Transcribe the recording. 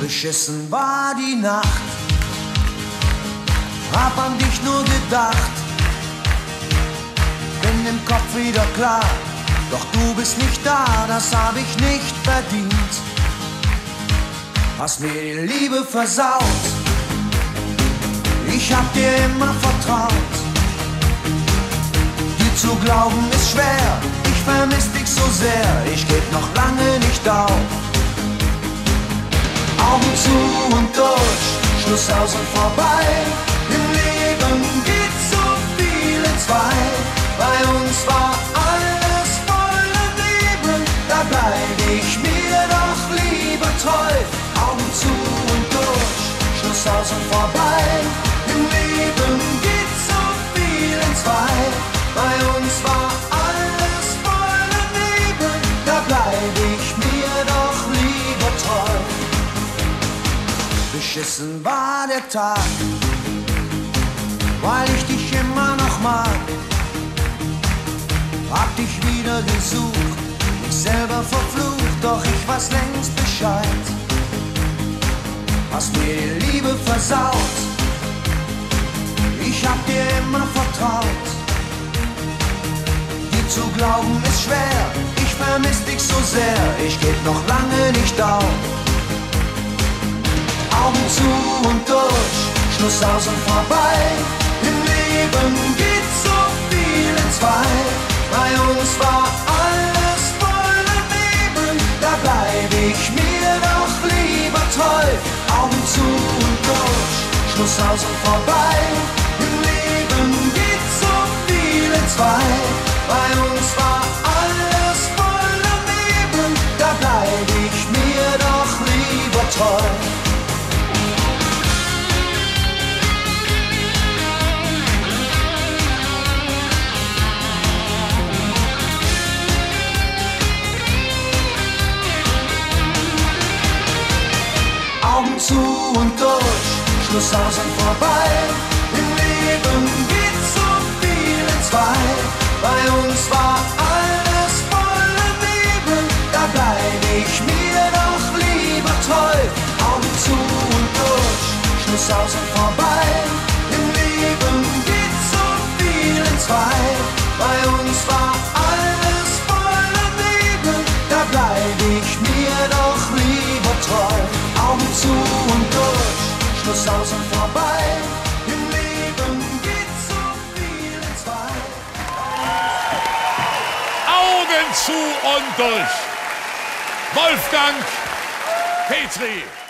Beschissen war die Nacht, hab an dich nur gedacht, bin im Kopf wieder klar, doch du bist nicht da, das hab ich nicht verdient. Hast mir die Liebe versaut, ich hab dir immer vertraut. Dir zu glauben ist schwer, ich vermiss dich so sehr, ich geb noch lange nicht auf. Augen zu und durch, Schluss aus und vorbei. Im Leben geht so viel entzwei. Bei uns war alles voller Nebel, da bleib ich mir doch lieber treu. Augen zu und durch, Schluss aus und vorbei. Im Leben geht so viel entzwei. Bei uns war alles voller Nebel, da bleib ich mir doch lieber treu. Beschissen war der Tag, weil ich dich immer noch mag. Hab dich wieder gesucht, mich selber verflucht, doch ich weiß längst Bescheid. Hast mir die Liebe versaut, ich hab dir immer vertraut. Dir zu glauben ist schwer, ich vermiss dich so sehr, ich geb noch lange nicht auf. Augen zu und durch, Schluss aus und vorbei. Im Leben geht so viel entzwei. Bei uns war alles voller Nebel, da bleib ich mir doch lieber treu. Augen zu und durch, Schluss aus und vorbei. Im Leben geht so viel entzwei. Bei uns war alles voller Nebel, da bleib ich mir doch lieber treu. Augen zu und durch, Schluss aus und vorbei. Im Leben geht so viel entzwei. Bei uns war alles voller Nebel, da bleib ich mir doch lieber treu. Augen zu und durch, Schluss aus und vorbei. Im Leben geht so viel entzwei. Bei uns war alles voller Nebel, da bleib ich mir doch lieber treu. Augen zu und durch, Schluss aus und vorbei. Im Leben geht so viel entzwei. Augen zu und durch. Wolfgang Petri.